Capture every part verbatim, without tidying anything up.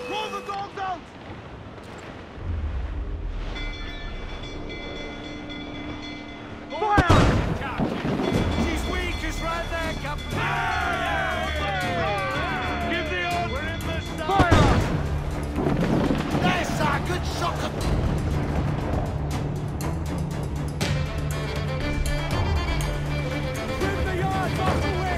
Roll the dogs out! Fire! She's weak, is right there, Captain. Give the order. We're in the sun. Fire! There's a good shot. Trim the yards off the wind.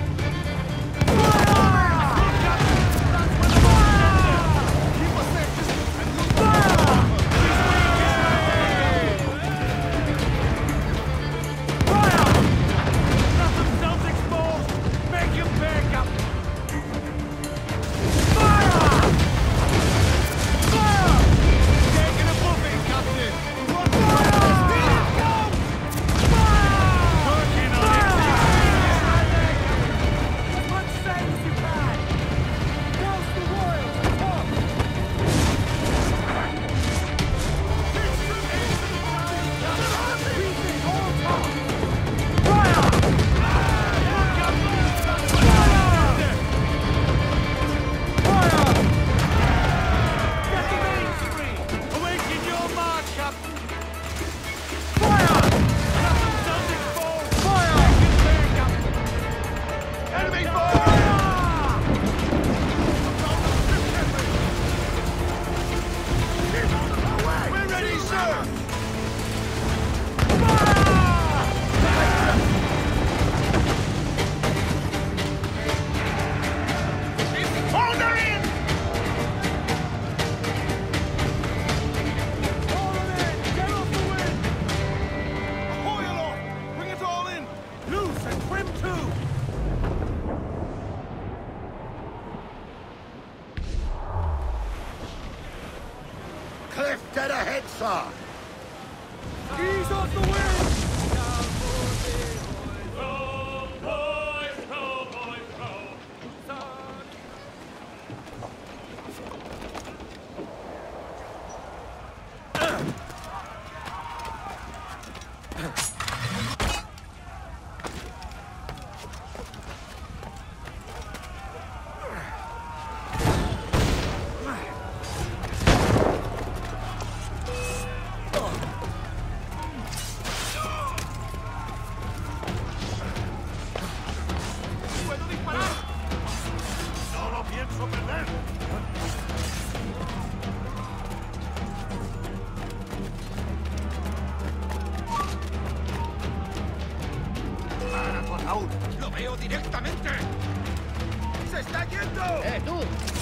Dead ahead, sir! Ease off the wind! Row, boys, row, boys, row. ¡Lo veo directamente! ¡Se está yendo! ¡Eh, tú!